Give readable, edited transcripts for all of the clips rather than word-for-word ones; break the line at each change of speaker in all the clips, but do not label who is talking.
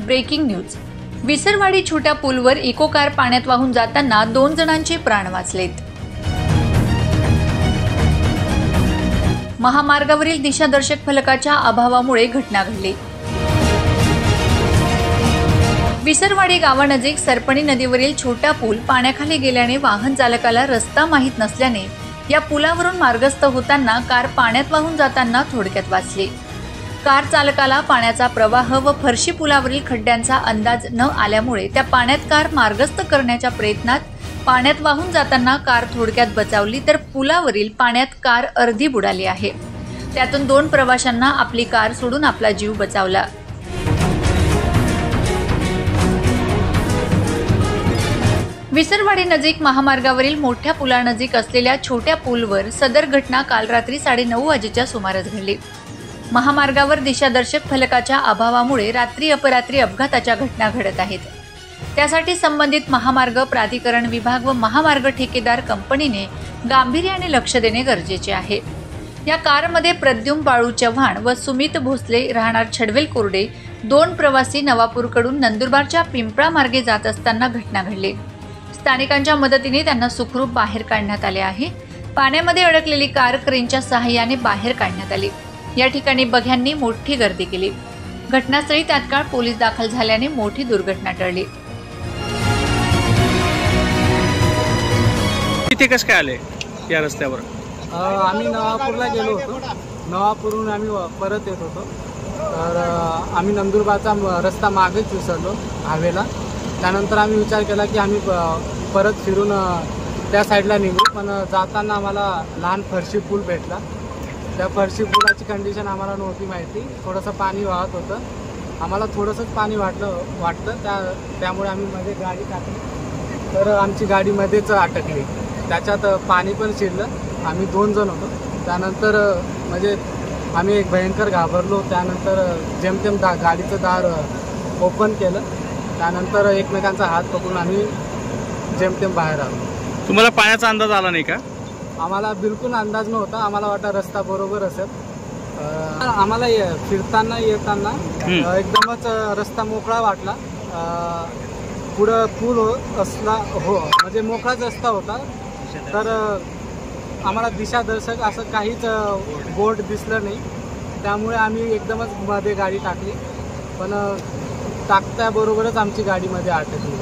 Breaking news. Visarwadi छोट्या पूलवर eco car पाण्यात वाहून जाताना 2 जणांचे प्राण वाचलेत। महामार्गावरील दिशादर्शक फलकाच्या अभावामुळे घटना घडली। विसरवाडी गावानजीक सरपणी नदीवरील छोटा पूल पाण्याखाली गेल्याने वाहन चालकाला रस्ता माहीत नसल्याने या पुलावरून मार्गस्थ होताना कार पाण्यात वाहून जाताना थोडक्यात वाचली। कार चालकाला पाण्याचा प्रवाह व फरशी पुलावरील खड्ड्यांचा अंदाज न आल्यामुळे त्या पाण्यात कार मार्गस्थ करण्याच्या प्रयत्नात पाण्यात वाहून जाताना कार थोडक्यात बचावली, तर पुलावरील पाण्यात कार अर्धी बुडाली आहे। त्यातून 2 प्रवाशांना आपली कार सोडून आपला जीव बचावला। विसरवाडी नजीक महामार्गावरील मोठ्या पुलानजीक असलेल्या छोट्या पूलवर सदर घटना काल रात्री 9:30 वाजेच्या सुमारास घडली। महामार्गावर दिशादर्शक फलकाच्या अभावामुळे रात्री अपरात्री अपघाताच्या घटना घडत आहेत। त्यासाठी संबंधित महामार्ग प्राधिकरण विभाग व महामार्ग ठेकेदार कंपनीने गांभीर्याने लक्ष देणे गरजेचे आहे। या कारमध्ये प्रद्युम्न बाळू चव्हाण व सुमित भोसले राहणार छडवेल कोरडे 2 प्रवासी नवापूरकडून नंदुरबारच्या पिंपळा मार्गे जात असताना घटना घडली। स्थानिकांच्या मदतीने त्यांना सुखरूप बाहेर काढण्यात आले आहे। पाण्यामध्ये अडकलेली कार क्रेनच्या सहाय्याने बाहेर काढण्यात आली। या ठिकाणी बघ्यांनी मोठी गर्दी केली। घटनास्थळी तात्काळ पोलीस दाखल झाल्याने मोठी दुर्घटना टळली।
इथे कसं काय आले या रस्त्यावर?
आम्ही नवापूरला गेलो होतो। नवापूरहून आम्ही परत येत होतो, तर आम्ही नंदुरबारचा रस्ता मागेच विसरलो हायवेला। त्यानंतर आम्ही विचार केला की आम्ही परत फिरून त्या साईडला निघू, पण जाताना आम्हाला लहान फरशी पूल भेटला। त्या फरशी पुलाची कंडिशन आम्हाला नव्हती माहिती, थोडंसं पाणी वाहत होतं। आम्हाला थोडंसंच पाणी वाटतं त्यामुळे आम्ही मध्ये गाडी टाकली, तर आमची गाडी मध्येच अटकली। त्याच्यात पाणी पण शिरलं। आम्ही 2 जण होतो। त्यानंतर म्हणजे आम्ही एक भयंकर घाबरलो। त्यानंतर जेमतेम गाडीचं दार ओपन केलं। त्यानंतर एकमेकांचा हात पकडून आम्ही जेमतेम बाहेर आलो।
तुम्हाला पाण्याचा अंदाज आला नाही का?
आम्हाला बिलकुल अंदाज नव्हता। आम्हाला वाटतं रस्ता बरोबर असेल। आम्हाला फिरताना येताना एकदमच रस्ता मोकळा वाटला। पुढं पूल असला म्हणजे मोकळाच रस्ता होता, तर आम्हाला दिशादर्शक असं काहीच बोर्ड दिसलं नाही। त्यामुळे आम्ही एकदमच मध्ये गाडी टाकली, पण टाकत्याबरोबरच आमची गाडीमध्ये अटकली।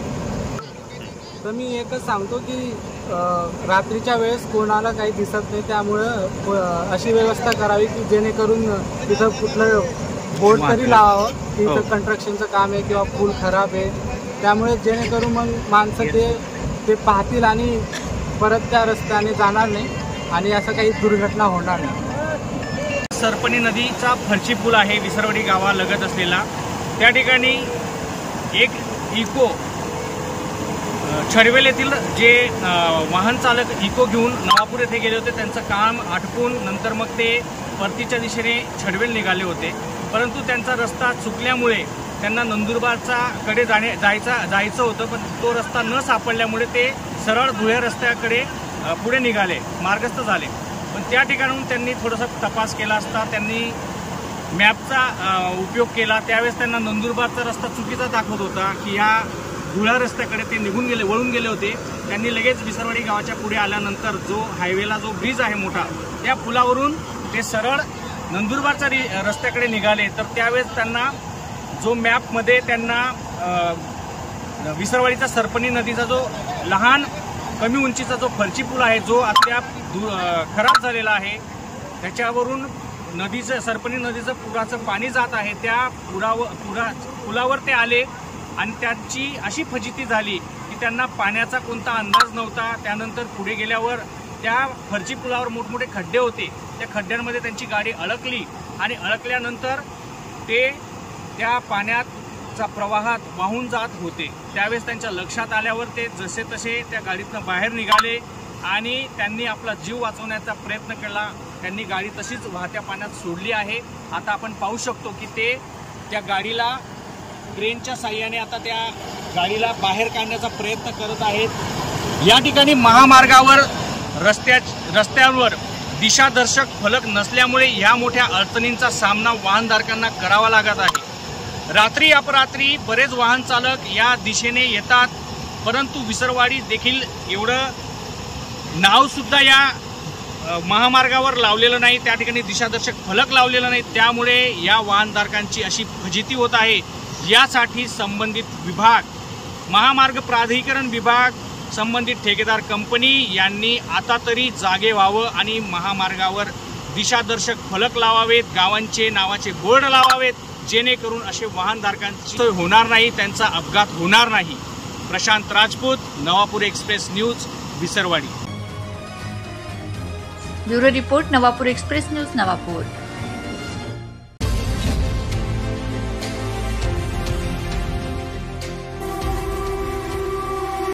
तर मी एकच सांगतो की रात्रीच्या वेळेस कोणाला काही दिसत नाही, त्यामुळं अशी व्यवस्था करावी की जेणेकरून तिथं कुठलं बोर्ड तरी लावावं की इथं कंस्ट्रक्शनचं काम आहे किंवा पूल खराब आहे। त्यामुळे जेणेकरून मग माणसं ते पाहतील आणि परत त्या रस्त्याने जाणार नाही आणि असं काही दुर्घटना होणार नाही।
सरपणी नदीचा फरशी पूल आहे विसरवाडी गावालगत असलेला। त्या ठिकाणी एक इको छडवेल येथील जे वाहन चालक इको घेऊन नवापूर येथे गेले होते, त्यांचं काम आटपून नंतर मग ते परतीच्या दिशेने छडवेल निघाले होते। परंतु त्यांचा रस्ता चुकल्यामुळे त्यांना नंदुरबारचा कडे जायचं होतं, पण तो रस्ता न सापडल्यामुळे ते सरळ धुळे रस्त्याकडे पुढे निघाले, मार्गस्थ झाले। पण त्या ठिकाणून त्यांनी थोडासा तपास केला असता, त्यांनी मॅपचा उपयोग केला, त्यावेळेस त्यांना नंदुरबारचा रस्ता चुकीचा दाखवत होता की या धुळा रस्त्याकडे ते वळून गेले होते। त्यांनी लगेच विसरवाडी गावाच्या पुढे आल्यानंतर जो हायवेला जो ब्रिज आहे मोठा, त्या पुलावरून ते सरळ नंदुरबारच्या रस्त्याकडे निघाले। तर त्यावेळेस त्यांना जो मॅपमध्ये त्यांना विसरवाडीचा सरपणी नदीचा जो लहान कमी उंचीचा जो फरशी पूल आहे, जो अद्याप खराब झालेला आहे, त्याच्यावरून सरपणी नदीचं पुराचं पाणी जात आहे, त्या पुलावर ते आले आणि त्यांची अशी फजिती झाली की त्यांना पाण्याचा कोणता अंदाज नव्हता। त्यानंतर पुढे गेल्यावर त्या फरशी पुलावर मोठमोठे खड्डे होते, त्या खड्ड्यांमध्ये त्यांची गाडी अडकली आणि अडकल्यानंतर ते त्या पाण्याचा प्रवाहात वाहून जात होते। त्यावेळेस त्यांच्या लक्षात आल्यावर ते जसे तसे त्या गाडीतनं बाहेर निघाले आणि त्यांनी आपला जीव वाचवण्याचा प्रयत्न केला। त्यांनी गाडी तशीच वाहत्या पाण्यात सोडली आहे। आता आपण पाहू शकतो की ते त्या गाडीला क्रेनच्या साहाय्याने आता त्या गाडीला बाहेर काढण्याचा प्रयत्न करत आहेत। या ठिकाणी महामार्गावर रस्त्यावर दिशादर्शक फलक नसल्यामुळे या मोठ्या अडचणींचा सामना वाहनधारकांना करावा लागत आहे। रात्री अपरात्री बरेच वाहन चालक या दिशेने येतात, परंतु विसरवाडी देखील एवढं नाव सुद्धा या महामार्गावर लावलेलं नाही, त्या ठिकाणी दिशादर्शक फलक लावलेलं नाही, त्यामुळे या वाहनधारकांची अशी फजिती होत आहे। यासाठी संबंधित विभाग, महामार्ग प्राधिकरण विभाग, संबंधित ठेकेदार कंपनी यांनी आता तरी जागे व्हावं आणि महामार्गावर दिशादर्शक फलक लावावेत, गावांचे नावाचे बोर्ड लावावेत, जेणेकरून असे वाहनधारकांची सोय होणार नाही, त्यांचा अपघात होणार नाही। Prashant Rajput, Navapur express news, Visarwadi.
Bureau report, Navapur express news, Navapur.